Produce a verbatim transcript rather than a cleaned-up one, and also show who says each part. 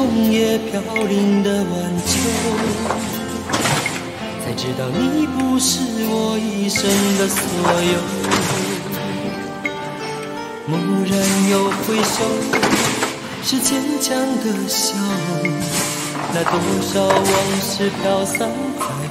Speaker 1: 冬夜飘零的晚秋，才知道你不是我一生的所有。蓦然又回首，是坚强的笑，那多少往事飘散在